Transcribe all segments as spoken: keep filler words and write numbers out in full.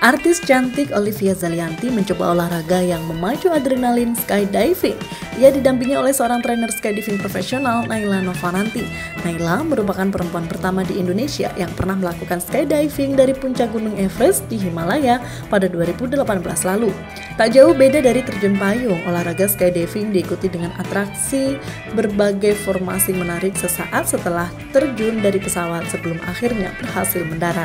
Artis cantik Olivia Zalianty mencoba olahraga yang memacu adrenalin skydiving. Ia didampingi oleh seorang trainer skydiving profesional, Naila Novananti. Naila merupakan perempuan pertama di Indonesia yang pernah melakukan skydiving dari puncak Gunung Everest di Himalaya pada dua ribu delapan belas lalu. Tak jauh beda dari terjun payung, olahraga skydiving diikuti dengan atraksi berbagai formasi menarik sesaat setelah terjun dari pesawat sebelum akhirnya berhasil mendarat.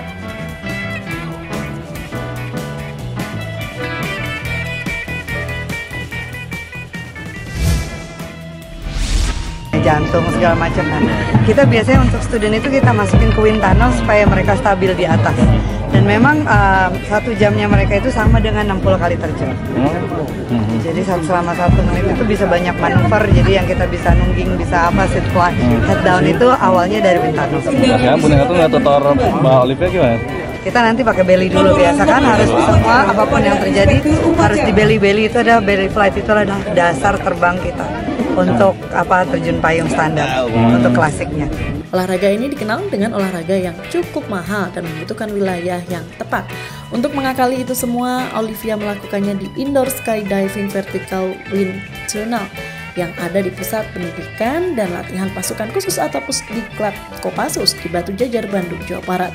Jantung segala macam kan. Kita biasanya untuk student itu kita masukin ke wind tunnel supaya mereka stabil di atas. Dan memang uh, satu jamnya mereka itu sama dengan enam puluh kali terjun. Jadi selama satu menit itu bisa banyak manuver. Jadi yang kita bisa nungging, bisa apa, sit fly, head down itu awalnya dari wind tunnel. Sekarang punya itu nggak tutor Mbak Olivia gimana? Kita nanti pakai belly dulu, biasa kan harus semua apapun yang terjadi harus di belly. Belly itu ada belly flight, itu adalah dasar terbang kita untuk apa terjun payung standar hmm. untuk klasiknya. Olahraga ini dikenal dengan olahraga yang cukup mahal dan membutuhkan wilayah yang tepat. Untuk mengakali itu semua, Olivia melakukannya di Indoor Skydiving Vertical Wind Tunnel yang ada di Pusat Pendidikan dan Latihan Pasukan Khusus atau Pusdiklat Kopassus di Batu Jajar, Bandung, Jawa Barat.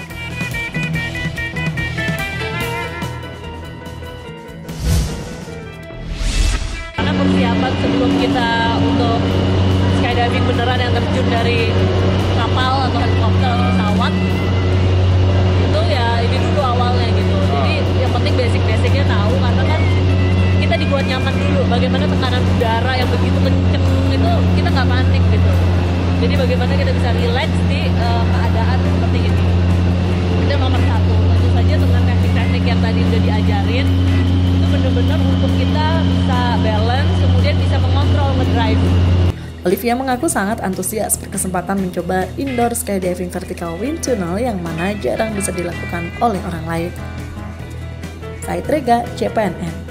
Karena persiapan sebelum kita untuk skydiving beneran yang terjun dari kapal atau helikopter atau pesawat itu ya ini dulu awalnya gitu. Jadi yang penting basic-basicnya tahu, karena kan kita dibuat nyaman dulu. Bagaimana tekanan udara yang begitu kenceng itu kita nggak panik gitu. Jadi bagaimana kita bisa relax di uh, keadaan seperti ini. Itu nomor satu. Tentu saja dengan teknik-teknik yang tadi udah diajarin itu benar-benar untuk kita bisa balance, kemudian bisa mengontrol ngedrive. Olivia mengaku sangat antusias berkesempatan mencoba Indoor Skydiving Vertical Wind Tunnel yang mana jarang bisa dilakukan oleh orang lain. Saya Trega, C P N N.